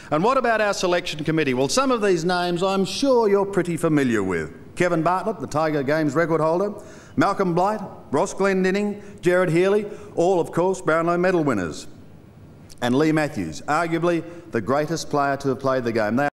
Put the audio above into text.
And what about our selection committee? Well, some of these names I'm sure you're pretty familiar with. Kevin Bartlett, the Tiger Games record holder, Malcolm Blight, Ross Glendinning, Gerard Healy, all, of course, Brownlow medal winners. And Lee Matthews, arguably the greatest player to have played the game.